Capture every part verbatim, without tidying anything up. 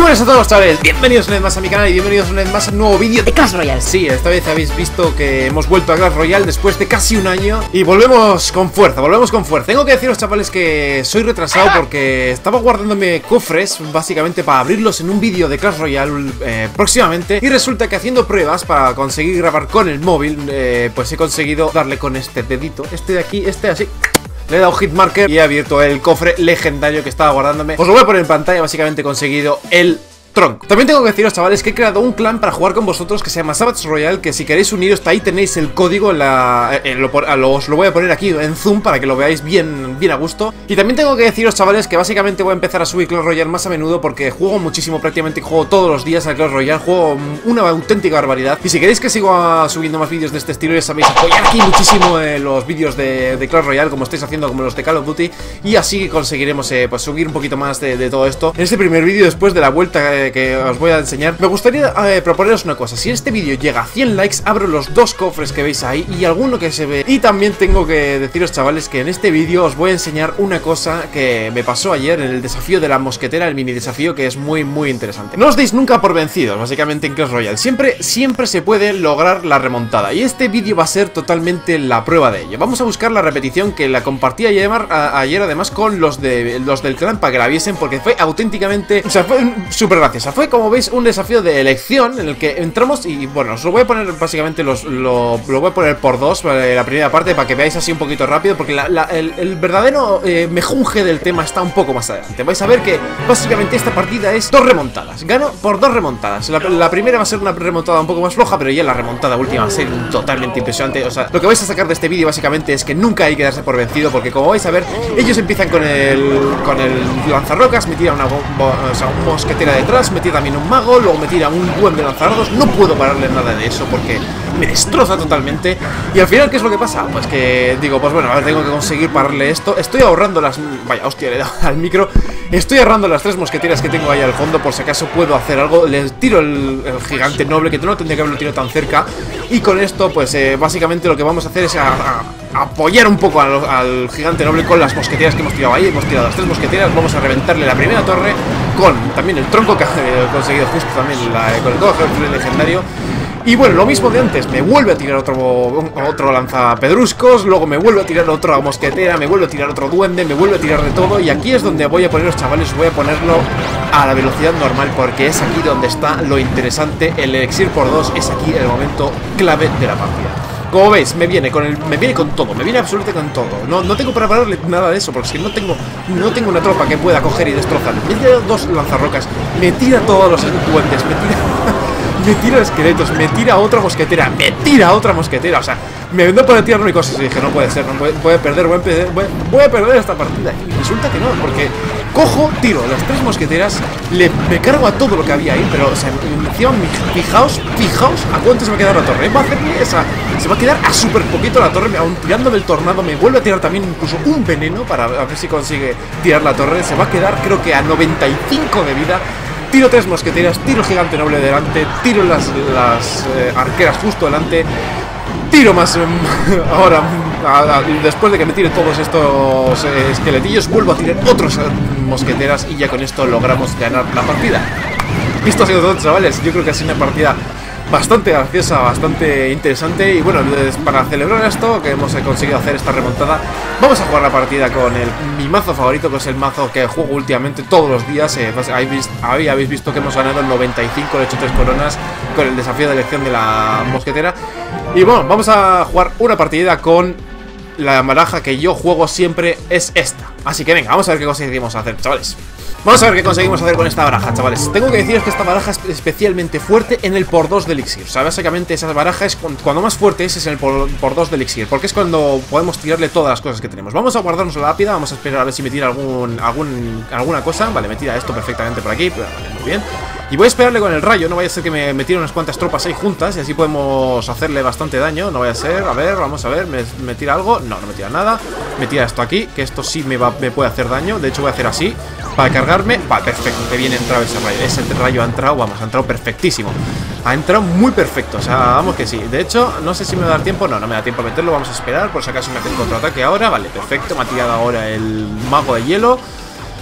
Muy buenas a todos, chavales, bienvenidos una vez más a mi canal y bienvenidos una vez más a un nuevo vídeo de Clash Royale. Sí, esta vez habéis visto que hemos vuelto a Clash Royale después de casi un año y volvemos con fuerza, volvemos con fuerza. Tengo que deciros, chavales, que soy retrasado porque estaba guardándome cofres básicamente para abrirlos en un vídeo de Clash Royale eh, próximamente, y resulta que haciendo pruebas para conseguir grabar con el móvil, eh, pues he conseguido darle con este dedito, este de aquí, este así. Le he dado hitmarker y he abierto el cofre legendario que estaba guardándome. Os lo voy a poner en pantalla. Básicamente he conseguido el tronco. También tengo que deciros, chavales, que he creado un clan para jugar con vosotros que se llama Savage Royale, que si queréis uniros, ahí tenéis el código en la, en lo, lo, os lo voy a poner aquí en zoom para que lo veáis bien, bien a gusto. Y también tengo que deciros, chavales, que básicamente voy a empezar a subir Clash Royale más a menudo porque juego muchísimo, prácticamente juego todos los días al Clash Royale, juego una auténtica barbaridad. Y si queréis que siga subiendo más vídeos de este estilo, ya sabéis, apoyar aquí muchísimo eh, los vídeos de, de Clash Royale, como estáis haciendo, como los de Call of Duty, y así conseguiremos eh, pues subir un poquito más de, de todo esto. En este primer vídeo, después de la vuelta eh, que os voy a enseñar, me gustaría eh, proponeros una cosa. Si este vídeo llega a cien likes, abro los dos cofres que veis ahí y alguno que se ve. Y también tengo que deciros, chavales, que en este vídeo os voy a enseñar una cosa que me pasó ayer en el desafío de la mosquetera, el mini desafío, que es muy muy interesante. No os deis nunca por vencidos, básicamente, en Clash Royale. Siempre, siempre se puede lograr la remontada, y este vídeo va a ser totalmente la prueba de ello. Vamos a buscar la repetición, que la compartí ayer, a, ayer además con los, de, los del clan para que la viesen, porque fue auténticamente, o sea, fue súper graciosa. Fue, como veis, un desafío de elección en el que entramos y, bueno, os lo voy a poner básicamente, los, lo, lo voy a poner por dos, la primera parte, para que veáis así un poquito rápido, porque la, la, el, el verdadero eh, mejunje del tema está un poco más adelante. Vais a ver que básicamente esta partida es dos remontadas, gano por dos remontadas. La, la primera va a ser una remontada un poco más floja, pero ya la remontada última va a ser totalmente impresionante. O sea, lo que vais a sacar de este vídeo básicamente es que nunca hay que darse por vencido, porque como vais a ver, ellos empiezan con el, con el lanzarrocas, me tira una, o sea, un mosquetera detrás, me tira también un mago, luego me tira un buen de lanzardos. No puedo pararle nada de eso porque me destroza totalmente. Y al final, ¿qué es lo que pasa? Pues que digo, pues bueno, a ver, tengo que conseguir pararle esto. Estoy ahorrando las... Vaya, hostia, le he dado al micro. Estoy ahorrando las tres mosqueteras que tengo ahí al fondo por si acaso puedo hacer algo. Les tiro el, el gigante noble, que no tendría que haberlo tirado tan cerca. Y con esto, pues eh, básicamente lo que vamos a hacer es a, a, a apoyar un poco al, al gigante noble con las mosqueteras que hemos tirado ahí. Hemos tirado las tres mosqueteras. Vamos a reventarle la primera torre con también el tronco que he conseguido justo también la, con el cofre legendario. Y bueno, lo mismo de antes, me vuelve a tirar otro, otro lanzapedruscos, luego me vuelve a tirar otra mosquetera, me vuelve a tirar otro duende, me vuelve a tirar de todo. Y aquí es donde voy a poneros, chavales, voy a ponerlo a la velocidad normal, porque es aquí donde está lo interesante. El elixir por dos es aquí el momento clave de la partida. Como veis, me viene con el, me viene con todo, me viene absolutamente con todo. No, no tengo para pararle nada de eso, porque es que no tengo, no tengo una tropa que pueda coger y destrozar. Me tira dos lanzarrocas, me tira todos los duendes, me tira... me tira esqueletos, me tira otra mosquetera, me tira otra mosquetera. O sea, me vendo para tirarme cosas y dije, no puede ser, no voy, voy a perder, voy a perder, voy, voy a perder esta partida. Y resulta que no, porque cojo, tiro las tres mosqueteras, le, me cargo a todo lo que había ahí, pero, o sea, encima, fijaos, fijaos a cuánto se va a quedar la torre. Va a hacerle esa, se va a quedar a súper poquito la torre, aún tirándome el tornado, me vuelve a tirar también incluso un veneno para a ver si consigue tirar la torre. Se va a quedar, creo que a noventa y cinco de vida. Tiro tres mosqueteras, tiro el gigante noble delante, tiro las, las eh, arqueras justo delante, tiro más eh, ahora, a, a, después de que me tire todos estos eh, esqueletillos, vuelvo a tirar otros eh, mosqueteras y ya con esto logramos ganar la partida. Esto ha sido todo, chavales. Yo creo que ha sido una partida bastante graciosa, bastante interesante. Y bueno, para celebrar esto, que hemos conseguido hacer esta remontada, vamos a jugar la partida con el, mi mazo favorito, que es el mazo que juego últimamente todos los días. eh, pues, habéis, ahí habéis visto que hemos ganado el noventa y cinco, le he hecho tres coronas con el desafío de elección de la mosquetera. Y bueno, vamos a jugar una partida con la baraja que yo juego siempre, es esta. Así que venga, vamos a ver qué conseguimos hacer, chavales. Vamos a ver qué conseguimos hacer con esta baraja, chavales. Tengo que deciros que esta baraja es especialmente fuerte en el por dos de elixir. O sea, básicamente esa baraja es cuando más fuerte es, es en el por dos de elixir, porque es cuando podemos tirarle todas las cosas que tenemos. Vamos a guardarnos la lápida, vamos a esperar a ver si me tira algún, algún, alguna cosa. Vale, me tira esto perfectamente por aquí, vale, muy bien. Y voy a esperarle con el rayo, no vaya a ser que me, me tire unas cuantas tropas ahí juntas y así podemos hacerle bastante daño. No vaya a ser, a ver, vamos a ver, ¿me, me tira algo? No, no me tira nada. Me tira esto aquí, que esto sí me, va, me puede hacer daño. De hecho voy a hacer así para cargarme. Vale, perfecto, que bien entrado ese rayo. Ese rayo ha entrado, vamos, ha entrado perfectísimo. Ha entrado muy perfecto, o sea, vamos que sí. De hecho, no sé si me va a dar tiempo. No, no me da tiempo a meterlo, vamos a esperar por si acaso me hace el contraataque ahora. Vale, perfecto, me ha tirado ahora el mago de hielo.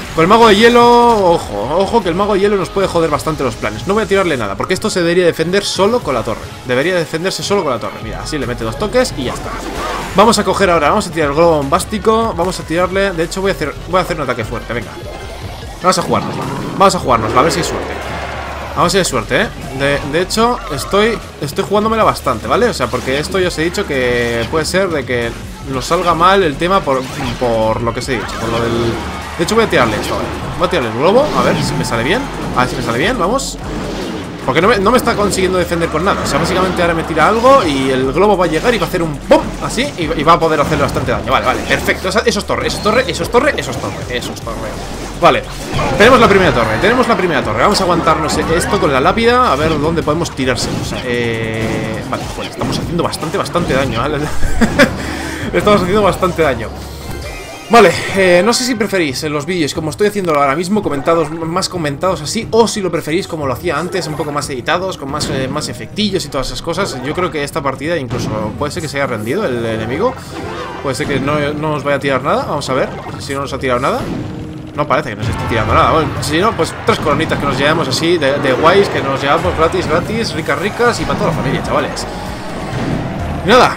Con el mago de hielo, ojo, ojo que el mago de hielo nos puede joder bastante los planes. No voy a tirarle nada, porque esto se debería defender solo con la torre. Debería defenderse solo con la torre. Mira, así le mete dos toques y ya está. Vamos a coger ahora, vamos a tirar el globo bombástico. Vamos a tirarle, de hecho voy a hacer, voy a hacer un ataque fuerte, venga. Vamos a jugárnosla, vamos a jugárnosla, a ver si hay suerte. Vamos a ver si hay suerte, ¿eh? De, de hecho, estoy, estoy jugándomela bastante, ¿vale? O sea, porque esto ya os he dicho que puede ser de que nos salga mal el tema por, por lo que os he dicho, por lo del... De hecho voy a tirarle esto, ¿vale? Voy a tirarle el globo, a ver si me sale bien. A ver si me sale bien, vamos. Porque no me, no me está consiguiendo defender con nada. O sea, básicamente ahora me tira algo y el globo va a llegar y va a hacer un pum, así, y, y va a poder hacerle bastante daño. Vale, vale, perfecto. Eso es torre, eso es torre, eso es torre, eso es torre, eso es torre. Vale, tenemos la primera torre, tenemos la primera torre. Vamos a aguantarnos esto con la lápida, a ver dónde podemos tirárselos. Eh... Vale, pues estamos haciendo bastante, bastante daño, ¿vale? Estamos haciendo bastante daño. Vale, eh, no sé si preferís en los vídeos, como estoy haciendo ahora mismo, comentados, más comentados así, o si lo preferís como lo hacía antes, un poco más editados, con más, eh, más efectillos y todas esas cosas. Yo creo que esta partida incluso puede ser que se haya rendido el enemigo. Puede ser que no, no nos vaya a tirar nada, vamos a ver si no nos ha tirado nada. No parece que nos esté tirando nada. Bueno, si no, pues tres coronitas que nos llevamos así, de, de guays, que nos llevamos gratis, gratis, ricas, ricas y para toda la familia, chavales. Y nada.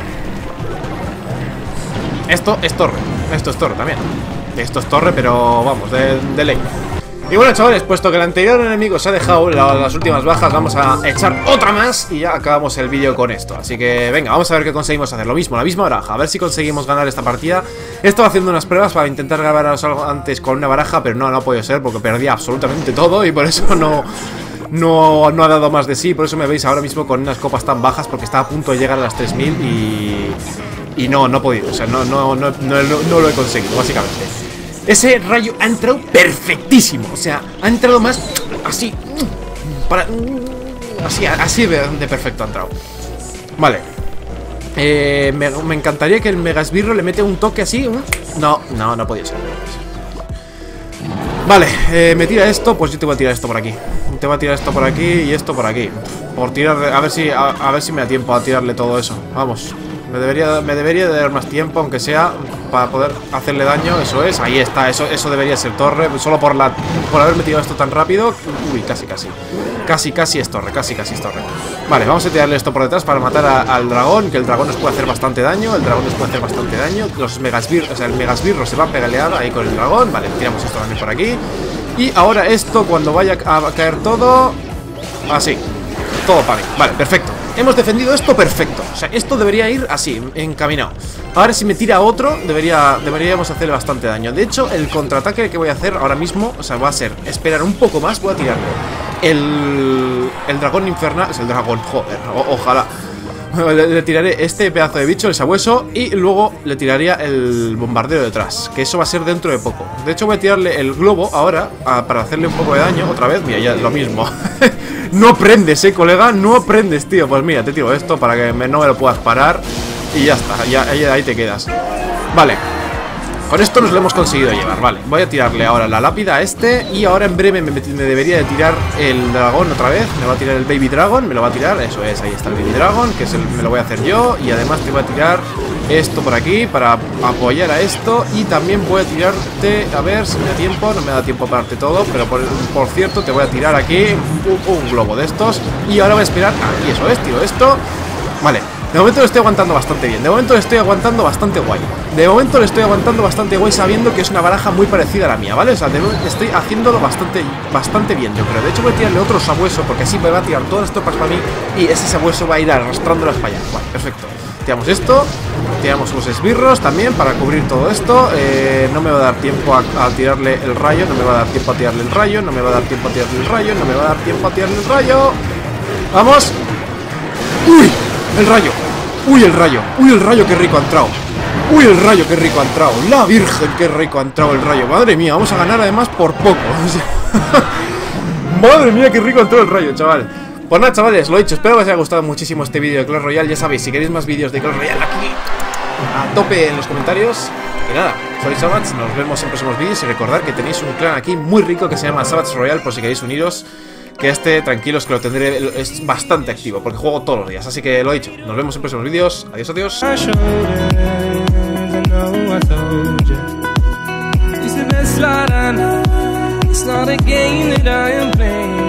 Esto es torre. Esto es torre también. Esto es torre, pero vamos, de, de ley. Y bueno, chavales, puesto que el anterior enemigo se ha dejado la, las últimas bajas, vamos a echar otra más y ya acabamos el vídeo con esto. Así que venga, vamos a ver qué conseguimos hacer. Lo mismo, la misma baraja, a ver si conseguimos ganar esta partida. He estado haciendo unas pruebas para intentar grabaros algo antes con una baraja, pero no, no ha podido ser porque perdía absolutamente todo y por eso no... No, no ha dado más de sí, por eso me veis ahora mismo con unas copas tan bajas, porque estaba a punto de llegar a las tres mil y... Y no, no he podido, o sea, no, no, no, no, no lo he conseguido, básicamente. Ese rayo ha entrado perfectísimo, o sea, ha entrado más así, para, así, así de perfecto ha entrado. Vale. Eh, me, me encantaría que el Mega Esbirro le mete un toque así. No, no, no podía ser. Vale, eh, me tira esto, pues yo te voy a tirar esto por aquí. Te voy a tirar esto por aquí y esto por aquí. Por tirar, a ver si, a, a ver si me da tiempo a tirarle todo eso. Vamos. Me debería, me debería de dar más tiempo, aunque sea para poder hacerle daño. Eso es, ahí está, eso, eso debería ser torre. Solo por la por haberme tirado esto tan rápido. Uy, casi, casi. Casi, casi es torre, casi, casi es torre. Vale, vamos a tirarle esto por detrás para matar a, al dragón, que el dragón nos puede hacer bastante daño. El dragón nos puede hacer bastante daño. Los megasbirros, o sea, el megasbirro se va a pegalear ahí con el dragón. Vale, tiramos esto también por aquí. Y ahora esto, cuando vaya a caer todo... Así, todo para mí. Vale, perfecto. Hemos defendido esto perfecto. O sea, esto debería ir así, encaminado. Ahora si me tira otro, debería, deberíamos hacerle bastante daño. De hecho, el contraataque que voy a hacer ahora mismo, o sea, va a ser esperar un poco más. Voy a tirarle el, el dragón infernal. Es el dragón, joder, o, ojalá. Le, le tiraré este pedazo de bicho, el sabueso, y luego le tiraría el bombardero detrás, que eso va a ser dentro de poco. De hecho voy a tirarle el globo ahora a, para hacerle un poco de daño otra vez. Mira, ya lo mismo. No aprendes, eh, colega, no aprendes, tío. Pues mira, te tiro esto para que me, no me lo puedas parar. Y ya está, ya, ya ahí te quedas. Vale. Con esto nos lo hemos conseguido llevar, vale. Voy a tirarle ahora la lápida a este. Y ahora en breve me, me debería de tirar el dragón otra vez. Me va a tirar el Baby Dragon, me lo va a tirar. Eso es, ahí está el Baby Dragon, que es el, me lo voy a hacer yo. Y además te voy a tirar esto por aquí para apoyar a esto. Y también voy a tirarte, a ver si me da tiempo. No me da tiempo para darte todo, pero por, por cierto te voy a tirar aquí un, un globo de estos. Y ahora voy a esperar, aquí eso es, tiro esto. Vale. De momento lo estoy aguantando bastante bien. De momento lo estoy aguantando bastante guay. De momento lo estoy aguantando bastante guay, sabiendo que es una baraja muy parecida a la mía, ¿vale? O sea, de, estoy haciéndolo bastante, bastante bien, yo creo. De hecho voy a tirarle otro sabueso, porque así me va a tirar todas las tropas para mí. Y ese sabueso va a ir arrastrándolas para allá. Vale, perfecto. Tiramos esto. Tiramos los esbirros también para cubrir todo esto. eh, No me va a dar tiempo a, a tirarle el rayo. No me va a dar tiempo a tirarle el rayo. No me va a dar tiempo a tirarle el rayo. No me va a dar tiempo a tirarle el rayo. ¡Vamos! ¡Uy! El rayo. Uy, el rayo. Uy, el rayo, qué rico ha entrado. Uy, el rayo, qué rico ha entrado. La virgen, qué rico ha entrado el rayo. Madre mía, vamos a ganar además por poco. Madre mía, qué rico ha entrado el rayo, chaval. Pues nada, chavales, lo he dicho. Espero que os haya gustado muchísimo este vídeo de Clash Royale. Ya sabéis, si queréis más vídeos de Clash Royale aquí a tope en los comentarios. Y nada, soy Savage, nos vemos en próximos vídeos. Y recordad que tenéis un clan aquí muy rico que se llama Savage Royale, por si queréis uniros. Que este, tranquilos, que lo tendré, es bastante activo, porque juego todos los días. Así que lo he dicho, nos vemos en próximos vídeos. Adiós, adiós. It's not a game that I am playing.